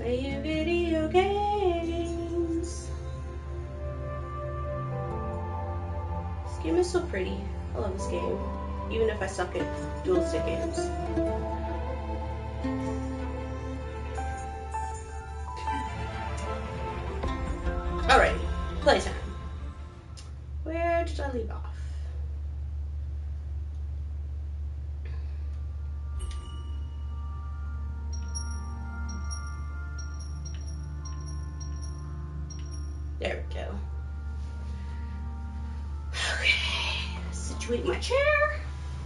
Playing video games. This game is so pretty. I love this game, even if I suck at dual stick games. Alright, playtime. Where did I leave off? There we go. Okay, situate my chair.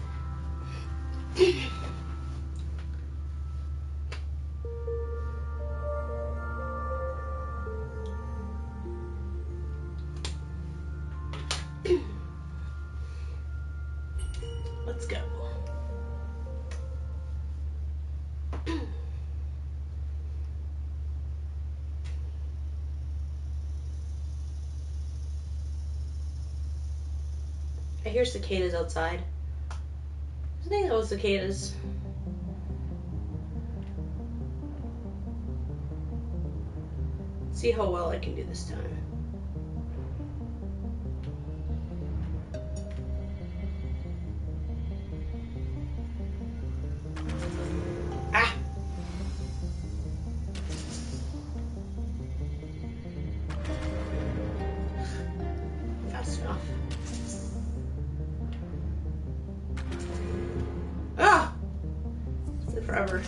Let's go. I hear cicadas outside. I think that was cicadas. See how well I can do this time. Ah! Fast enough. Ah! It's been forever.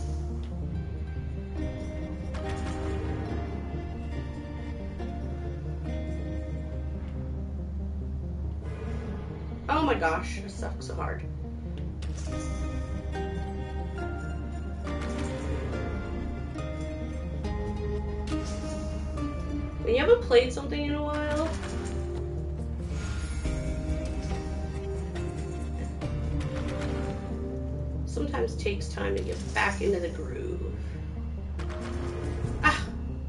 Oh my gosh, it sucks so hard. When you haven't played something in a while, sometimes it takes time to get back into the groove. Ah!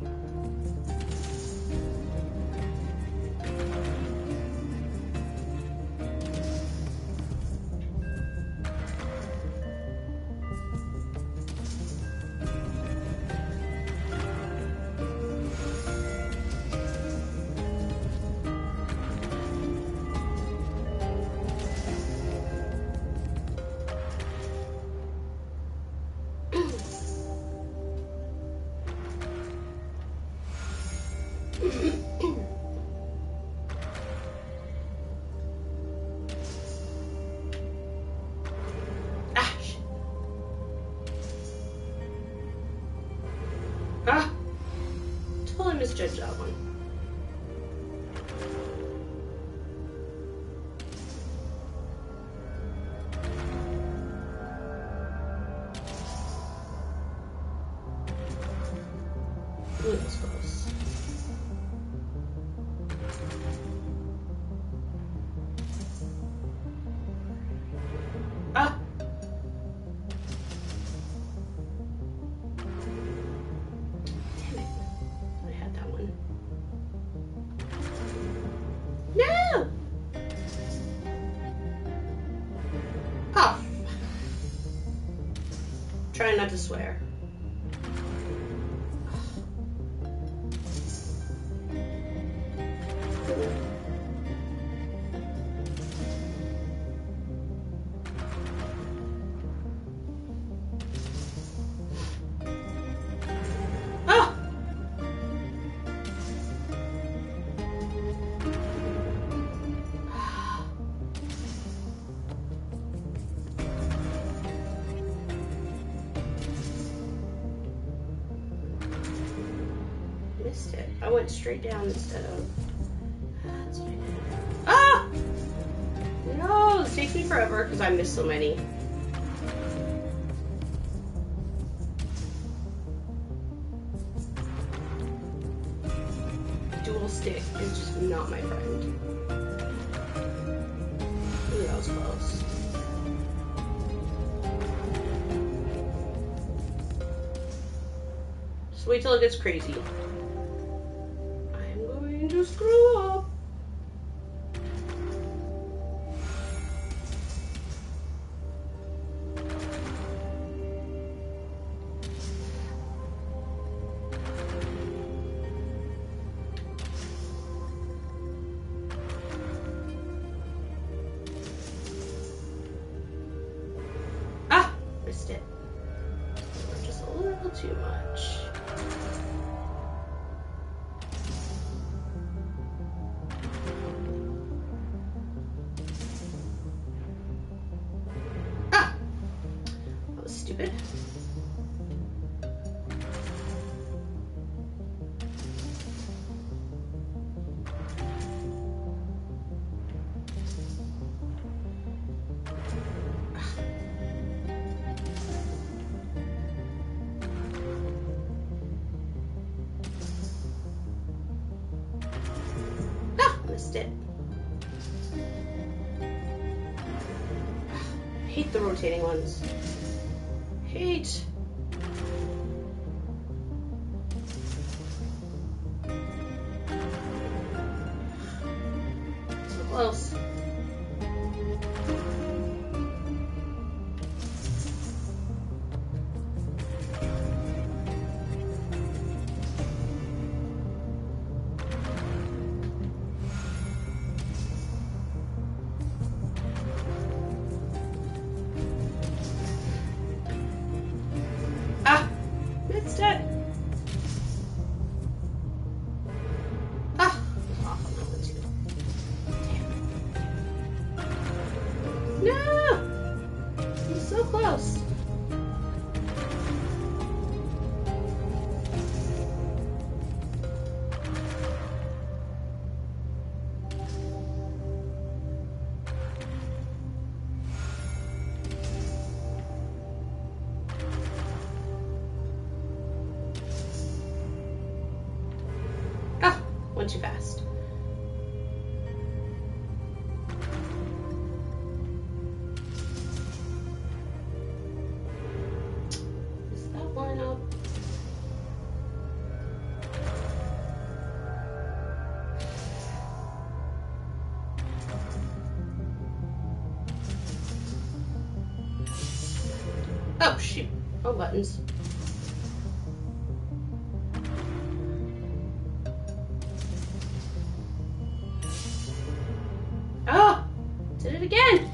Ah! Totally misjudged that one. Ooh, that was close. Ah! Damn it. I had that one. No! Oh. Trying not to swear. Missed it. I went straight down instead of... That's what I did. Ah! No, this takes me forever because I missed so many. Dual stick is just not my friend. Ooh, that was close. Just wait till it gets crazy. I'm going to screw up. Missed it. Or just a little too much. Ah! That was stupid. Missed it. I hate the rotating ones. Hate. So close. Missed it. Ah, off on that one too. Damn. No! He's so close. Went too fast. Is that one up? Oh shoot. Oh, buttons. Oh! Did it again!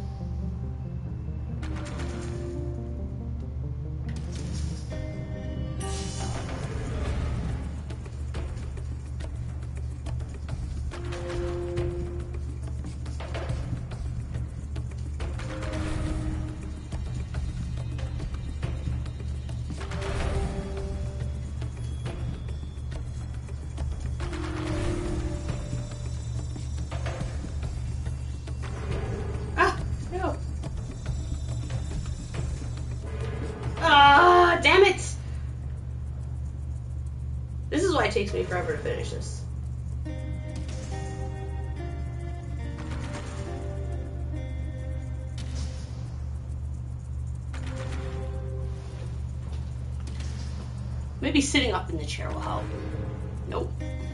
Ah, damn it! This is why it takes me forever to finish this. Maybe sitting up in the chair will help. Nope.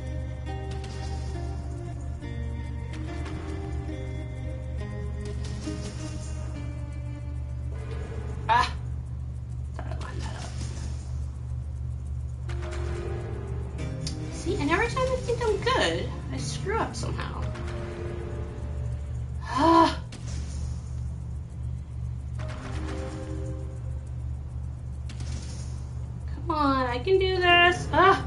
Ah! Thought I lined that up. See, and every time I think I'm good, I screw up somehow. Ah! Come on, I can do this. Ah!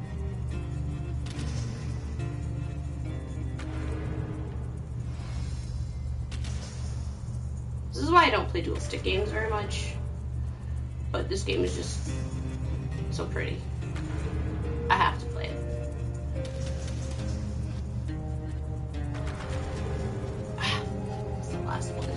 This is why I don't play dual stick games very much. But this game is just so pretty. I have to play it. Ah, it's the last one.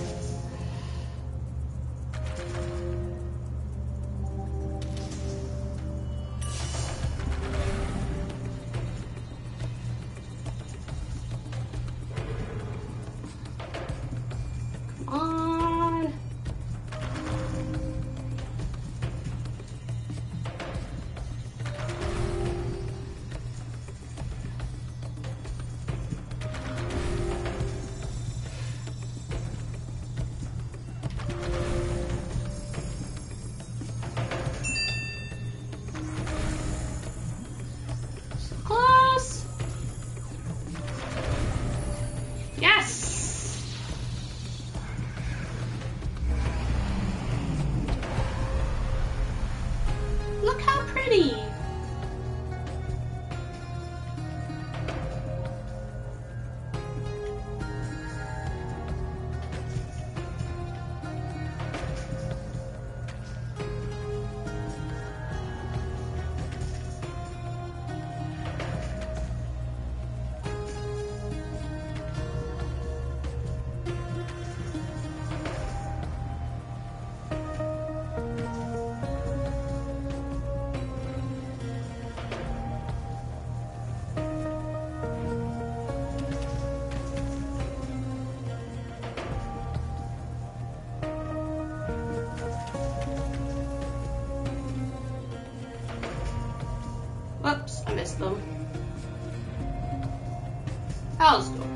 I missed them. I'll just go here.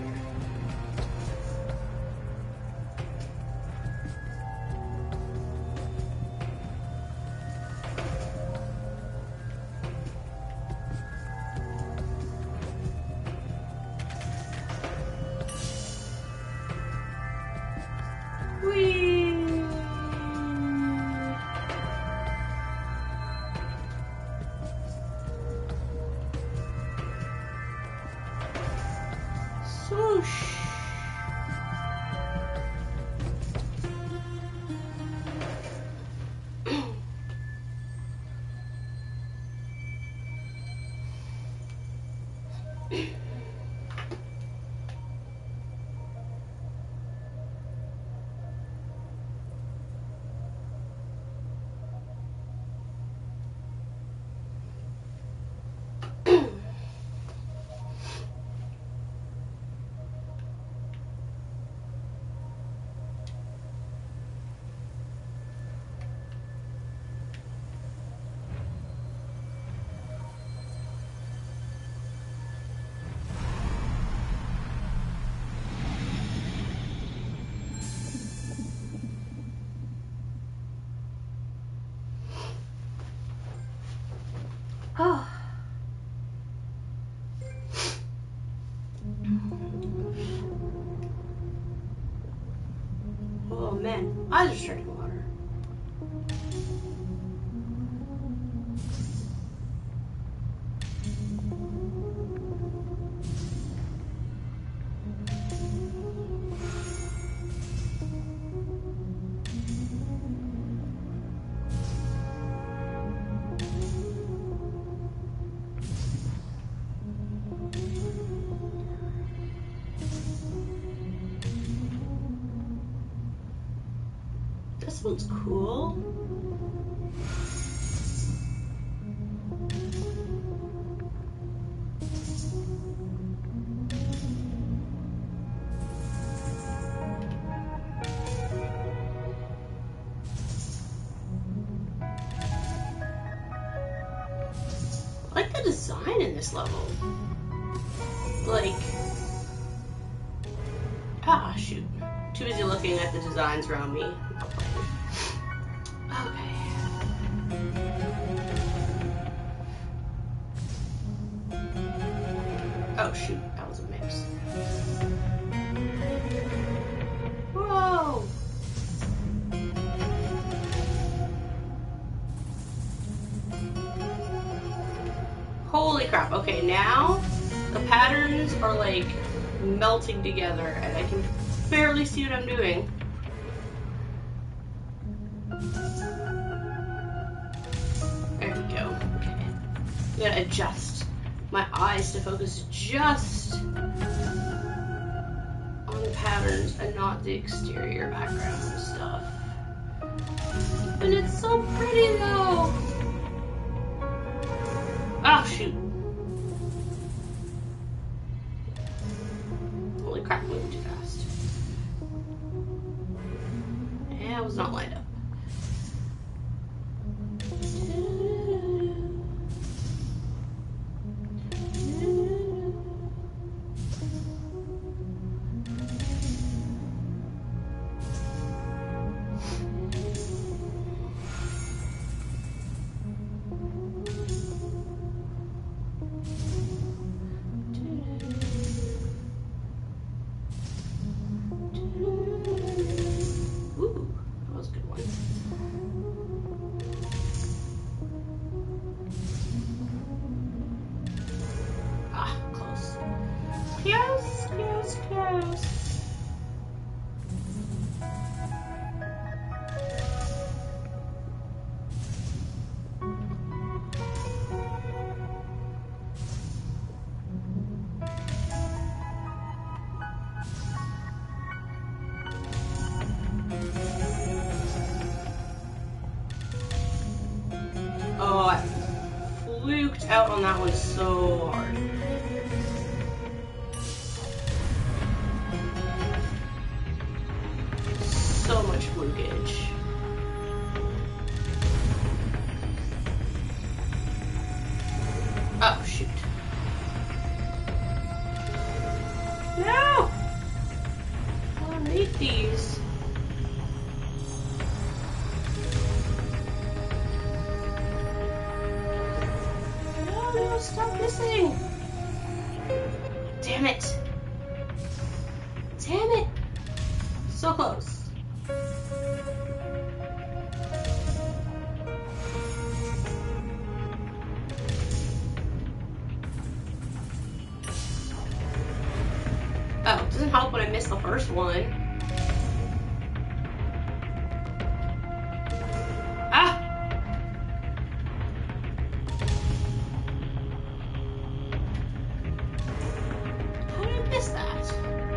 Oh. Oh man, eyes are starting to water. This one's cool. I like the design in this level. Like, shoot. Too busy looking at the designs around me. Okay. Oh shoot, that was a mix. Whoa! Holy crap. Okay, now the patterns are like melting together and I can barely see what I'm doing. There we go. Okay. I'm gonna adjust my eyes to focus just on the patterns and not the exterior background and stuff. And it's so pretty though. Oh shoot. Holy crap, moving too fast. Yeah, I was not lined up. Oh, I fluked out on that one so hard. So much flukage. Oh, shoot. missing? Damn it. Damn it. So close. Oh, it doesn't help when I miss the first one. Ah! How did I miss that?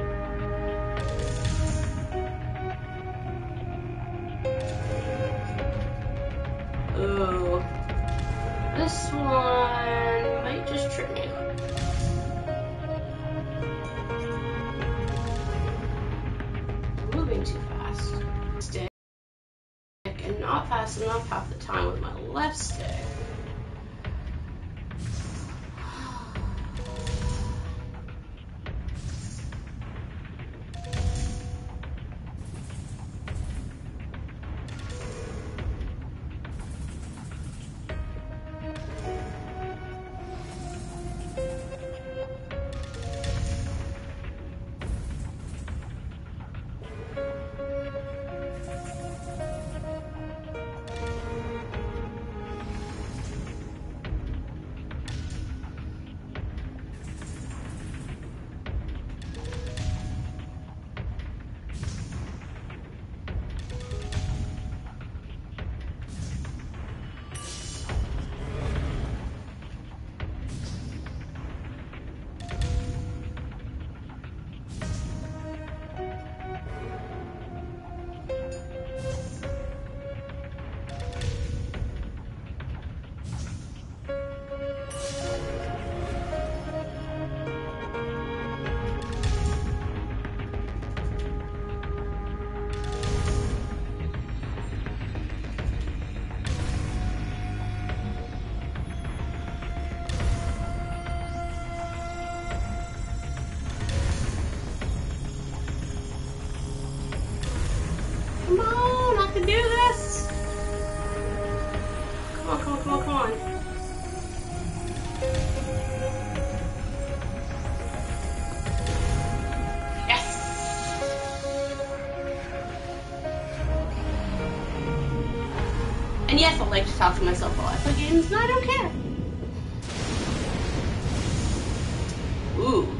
Oh. This one might just trip me. Moving too fast. Stick. And not fast enough half the time with my left stick. Come on, I can do this. Come on, come on, come on, come on. Yes. And yes, I like to talk to myself while I play games, and I don't care. Ooh.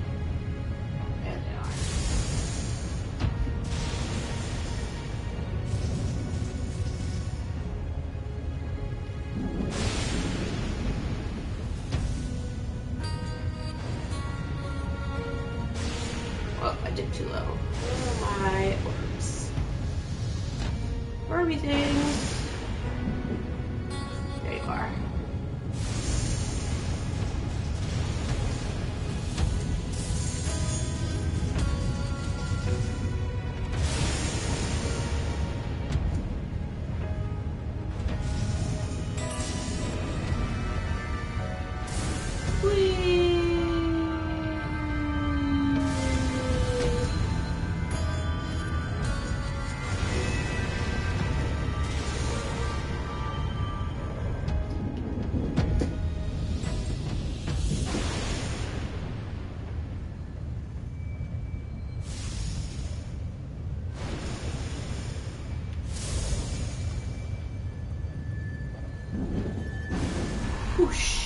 Oh, I did too low. Where are my orbs? Orby things. There you are. Whoosh.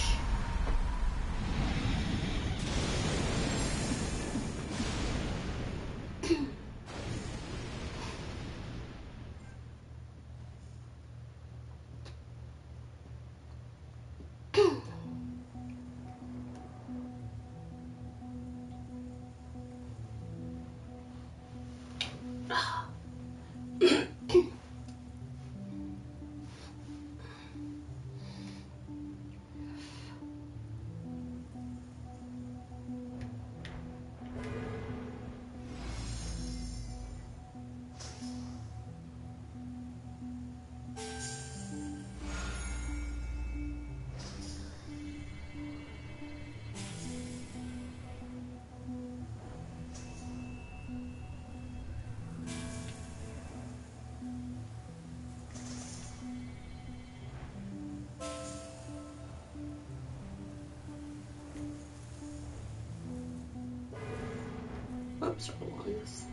things.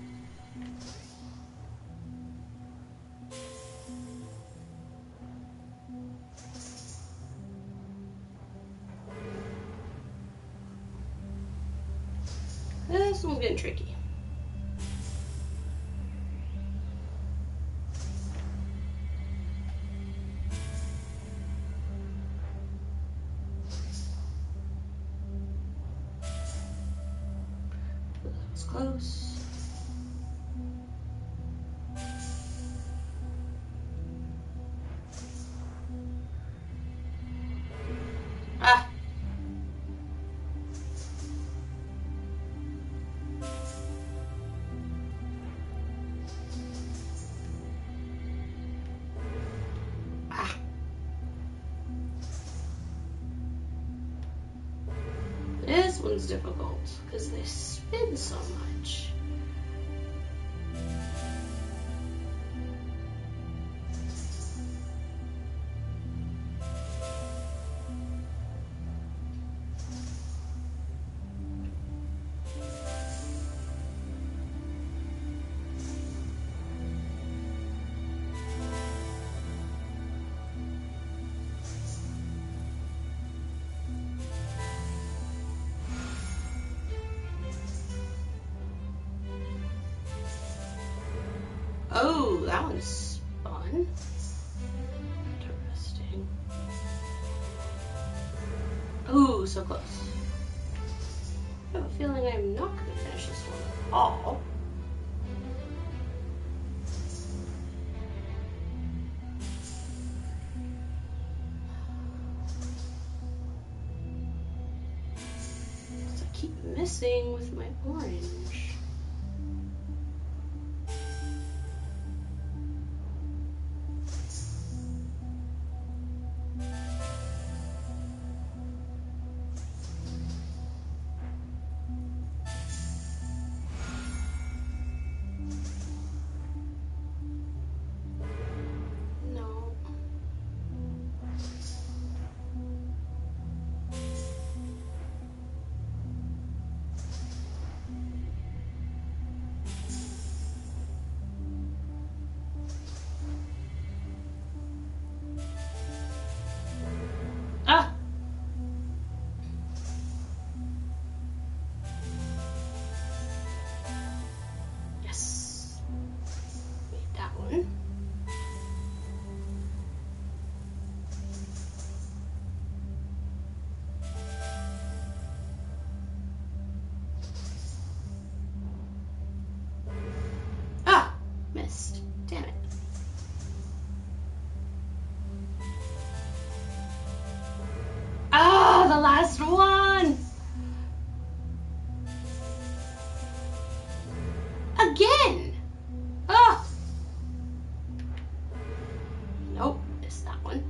This one's getting tricky. That was close. Ah! This one's difficult because they spin so much. Oh, that one's fun. Interesting. Ooh, so close. I have a feeling I'm not going to finish this one at all. Because I keep missing with my orange. Ah! Yes. Made that one. Ah! Missed. Damn it. Ah, the last one! Again! Ah! Nope, missed that one.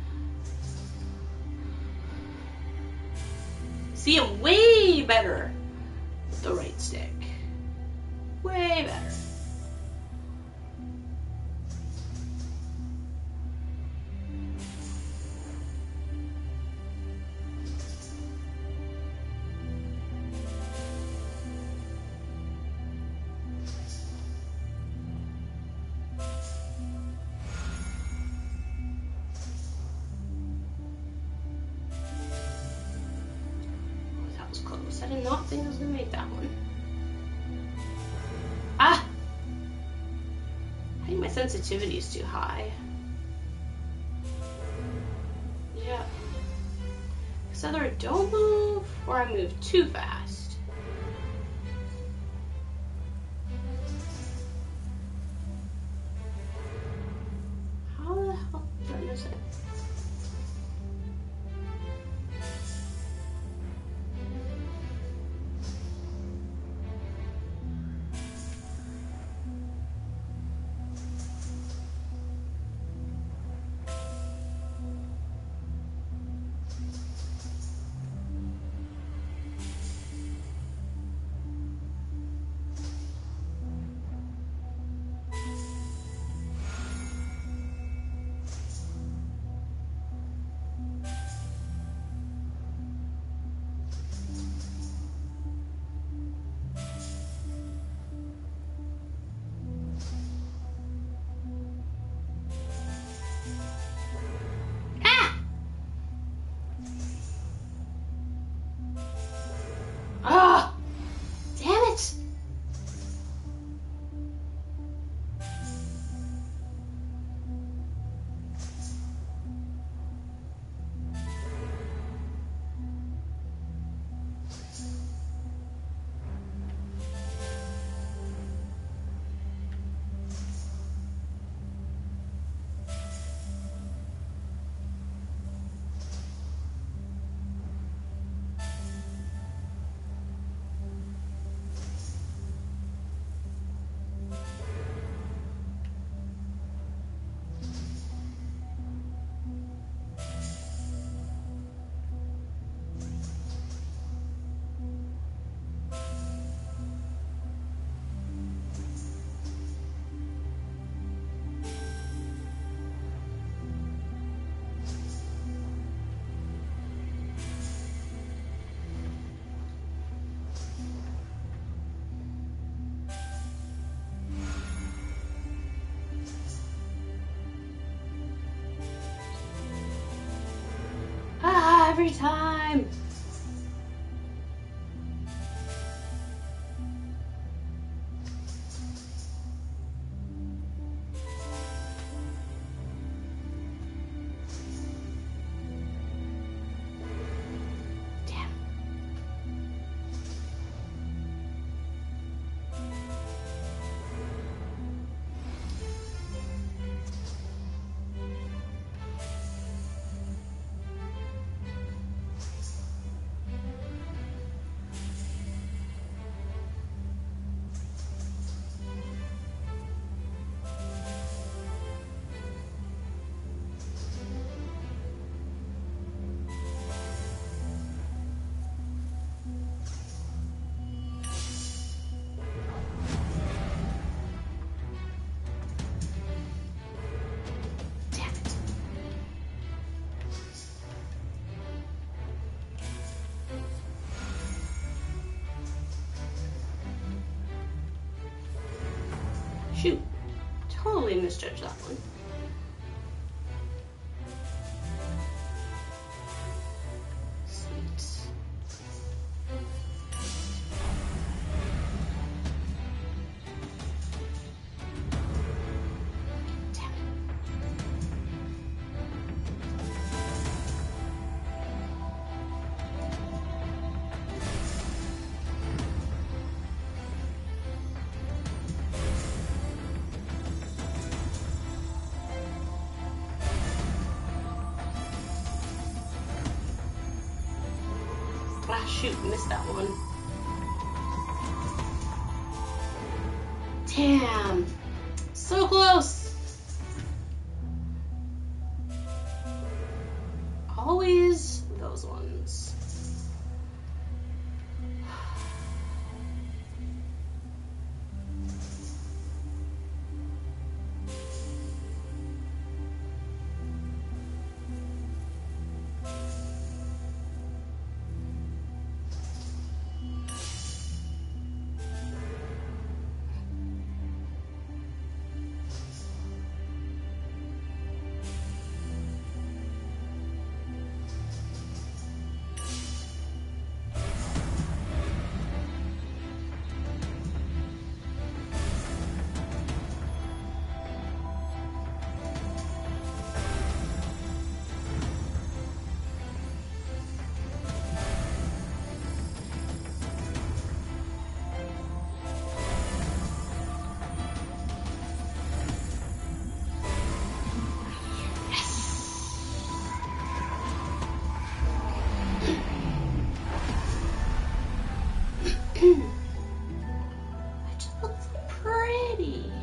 See, I'm way better with the right stick. Way better. Close. I did not think I was going to make that one. Ah! I think my sensitivity is too high. Yeah. Because either I don't move or I move too fast. How the hell did I miss it? Every time. Shoot, totally misjudged that one. Sweet. Damn it. Ah, shoot, missed that one. Damn, so close. Always those ones. It just looks so pretty.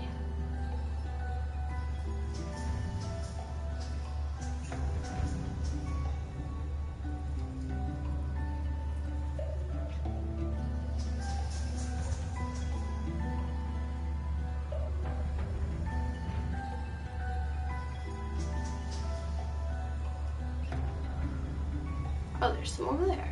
Oh, there's some over there.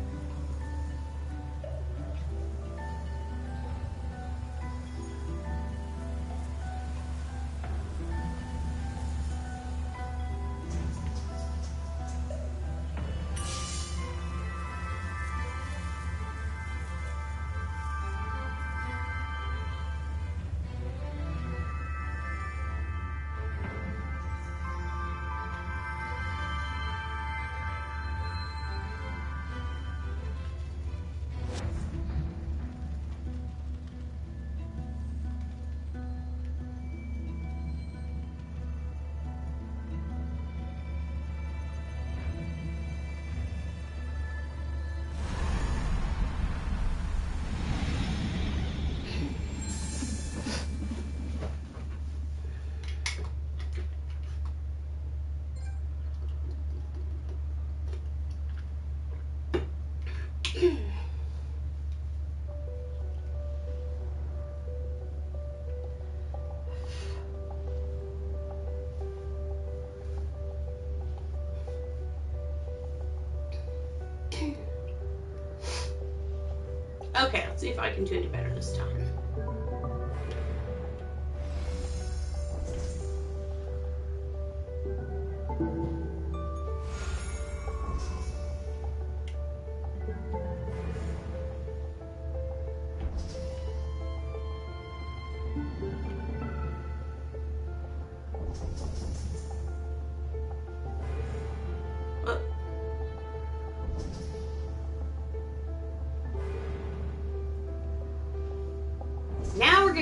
Okay, let's see if I can do any better this time.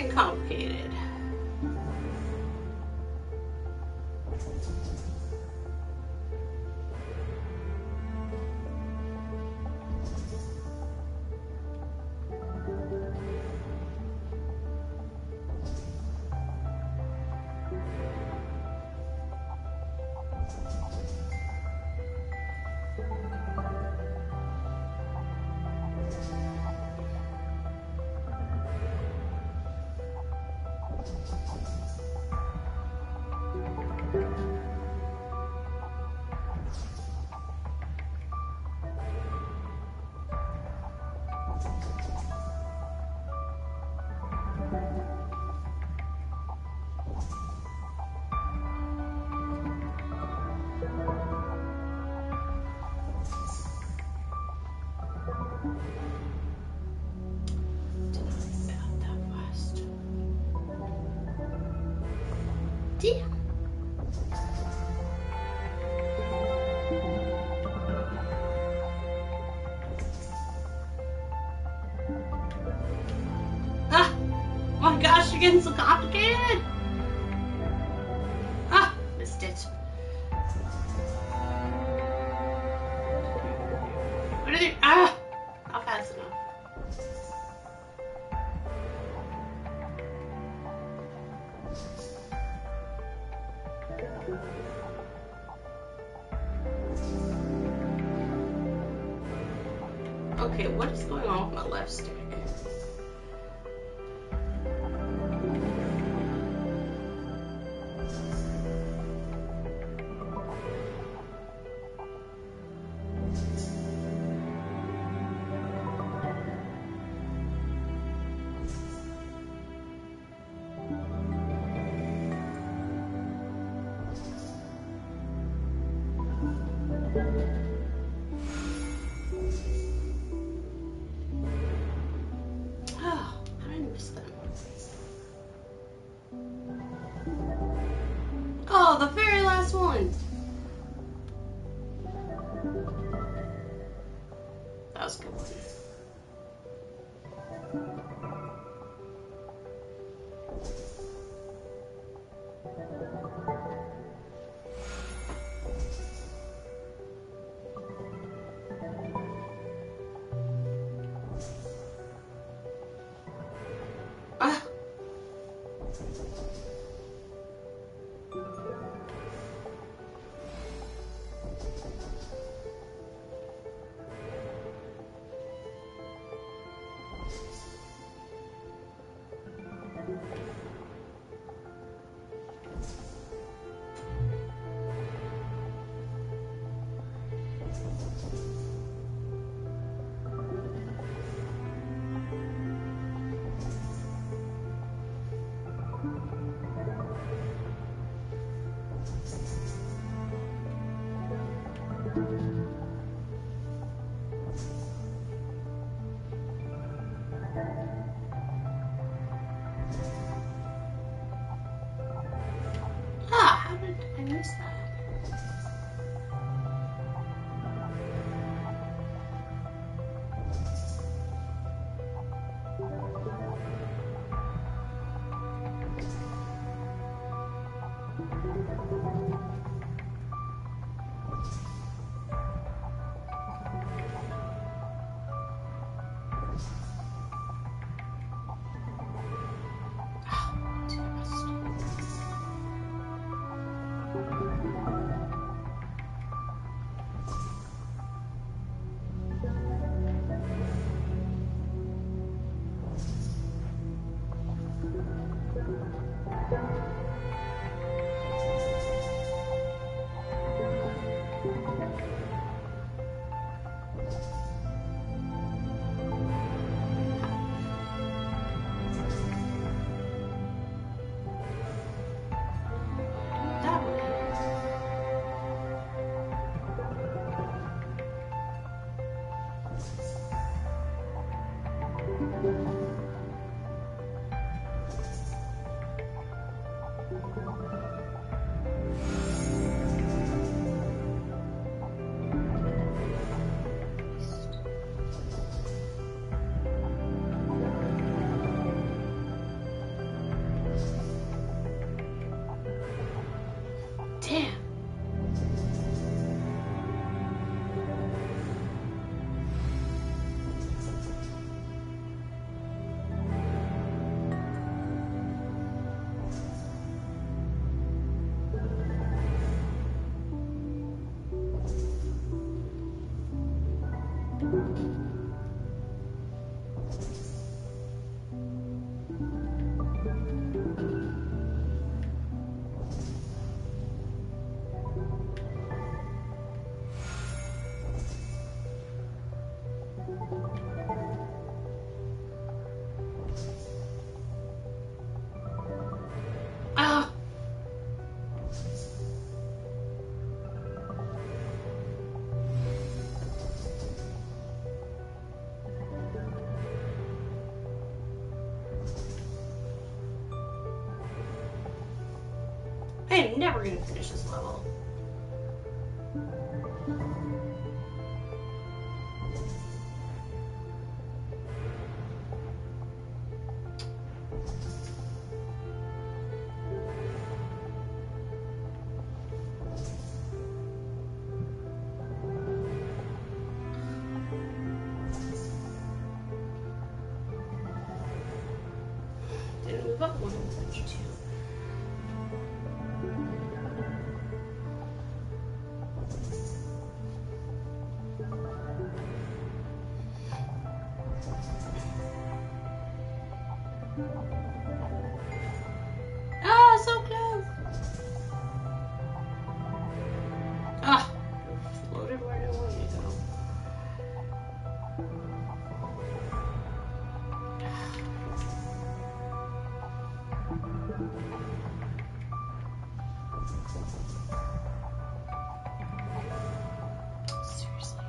getting complicated. Damn. Ah! Oh my gosh, you're getting so complicated! Ah! Missed it. What are they? Ah! Not fast enough. Okay, what is going on with my left stick? Oh, the very last one. That was a good one. Ah. am never gonna finish this level. Didn't move up one and two. Ah, so close. Ah, floated where I didn't want you to go. Seriously.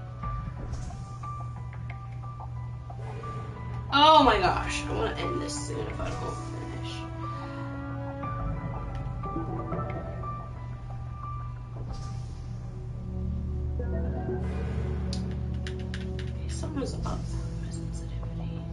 Oh my gosh, I want to end this soon if I don't finish. Okay, someone's up. My sensitivity.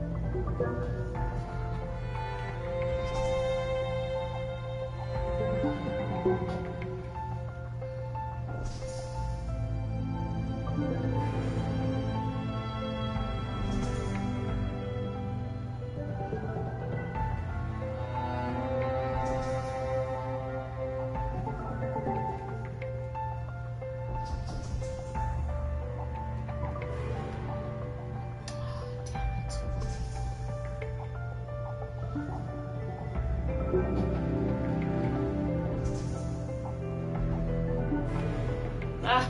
Ah.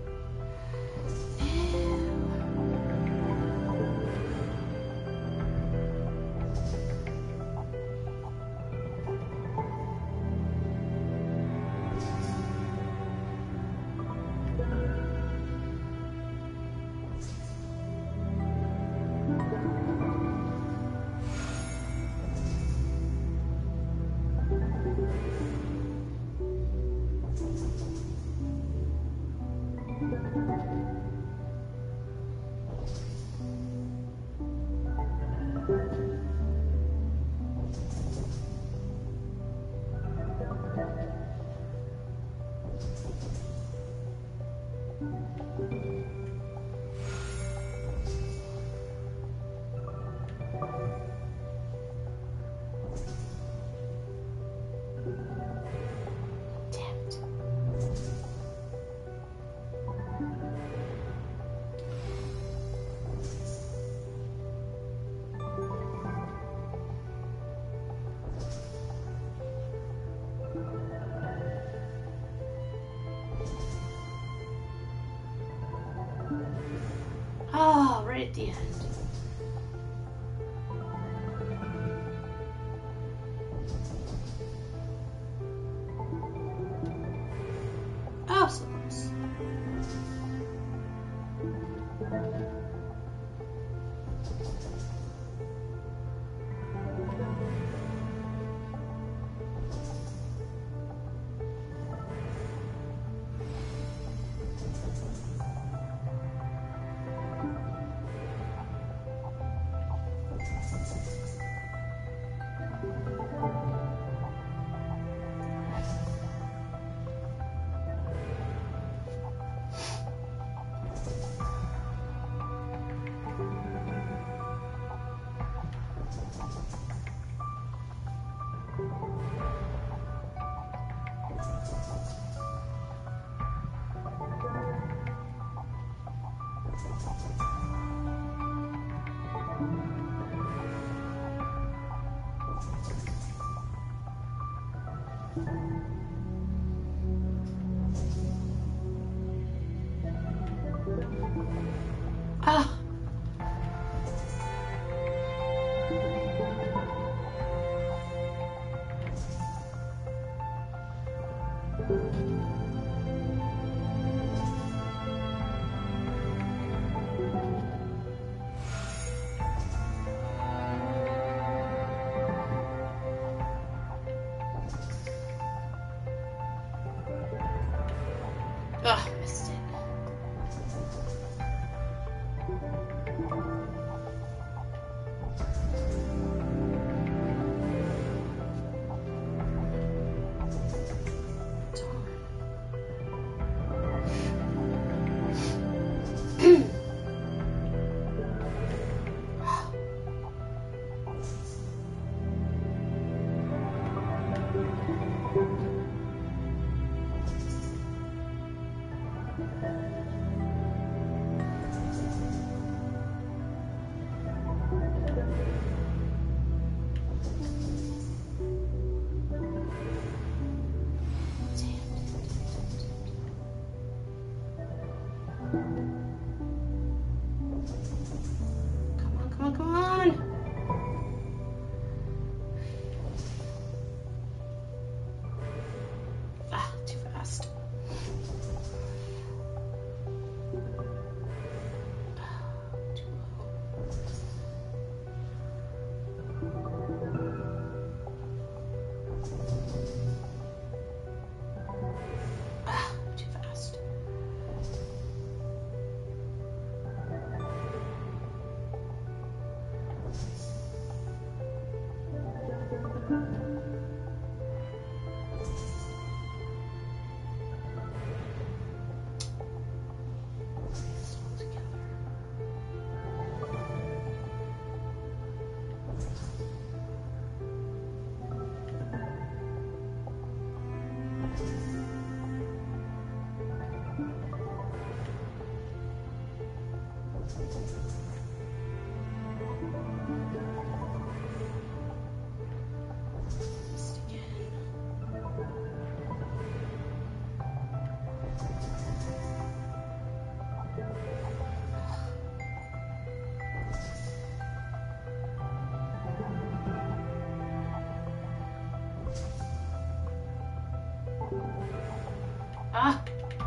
Oh, right at the end. Oh, so close. Come on, come on. Ah, too fast. Too low. Ah, too fast. Ah.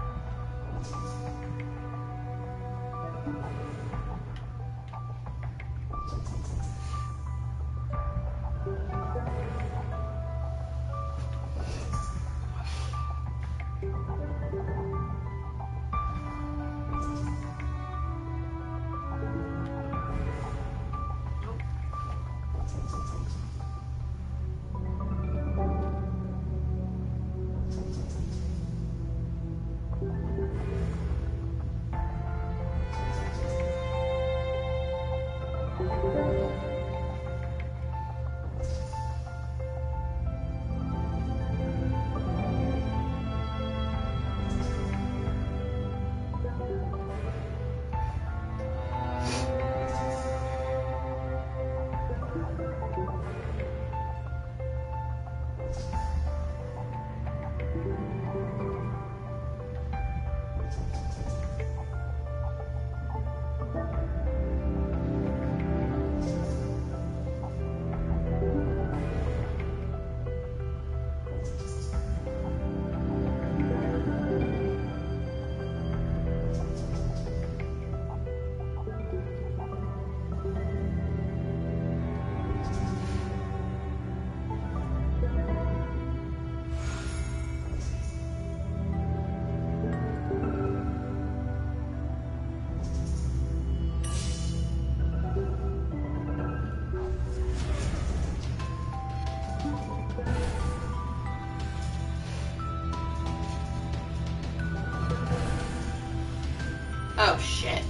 Oh shit.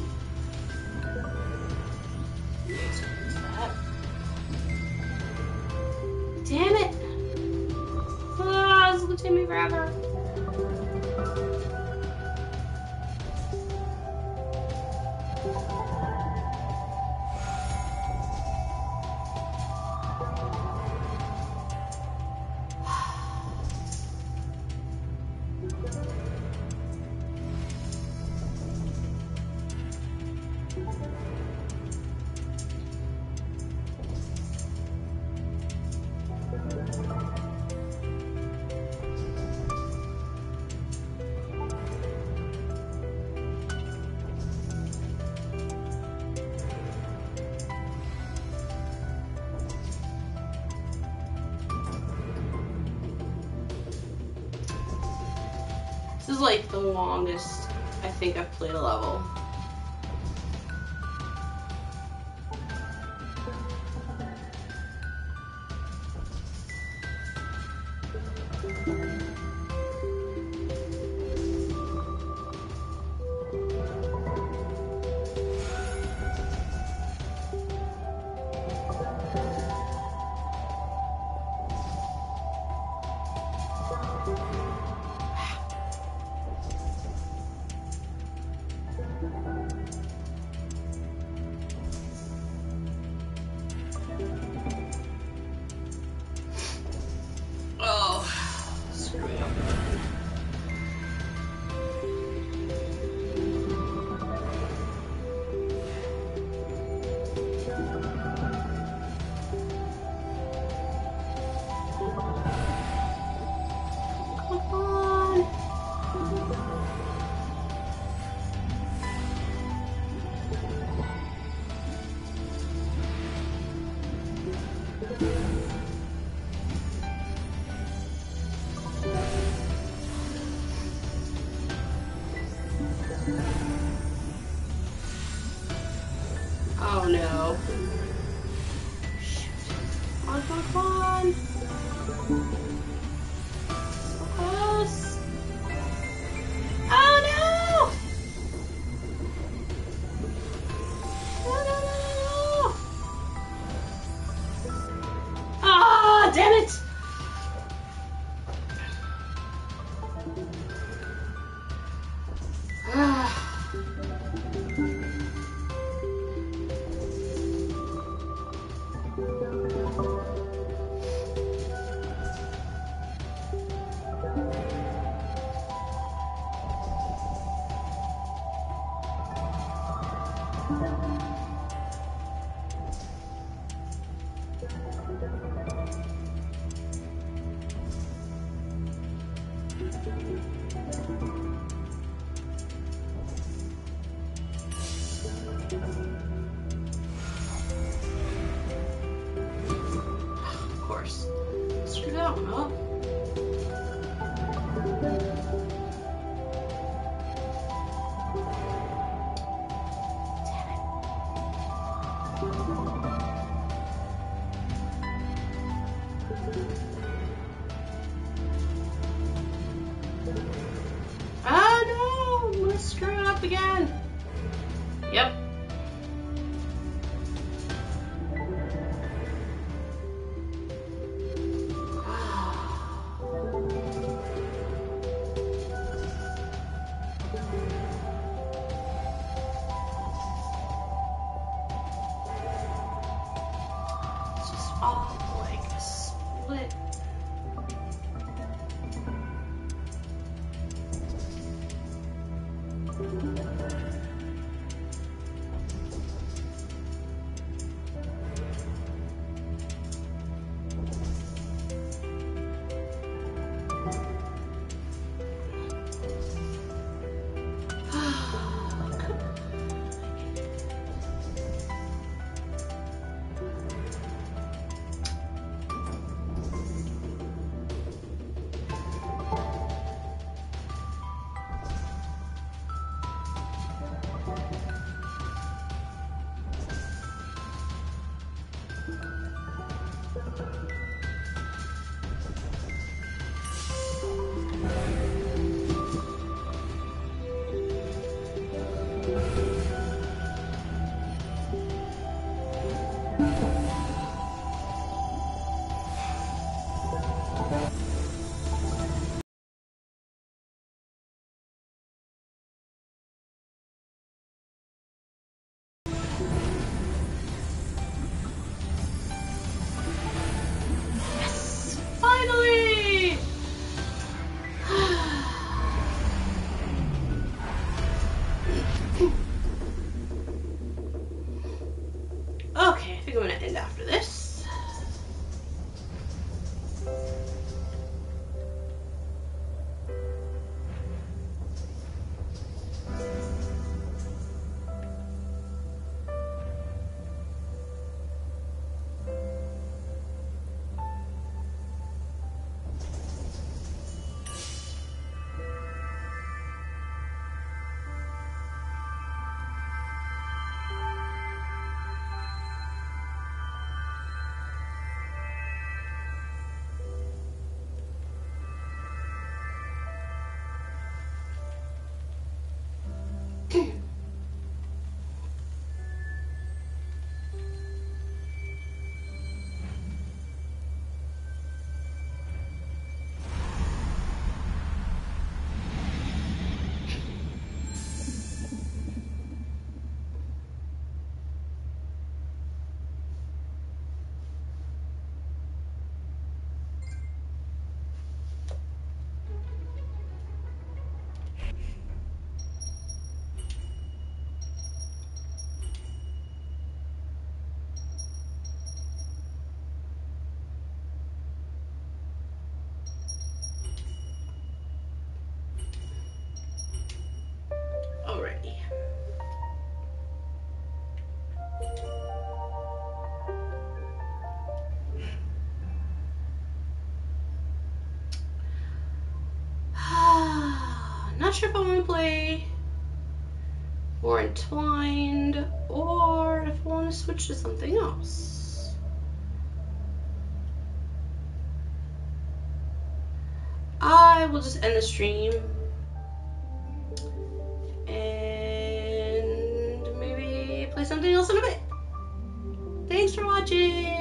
Damn it! Oh, this is gonna take me forever. This is like the longest I think I've played a level. Of course. Screw that one up. Oh no! Let's screw it up again. Yep. It's just all like a split. Yes! Finally! Okay, I think I'm gonna end after this. Alrighty. Not sure if I want to play more Entwined or if I want to switch to something else. I will just end the stream and maybe play something else in a bit. Thanks for watching.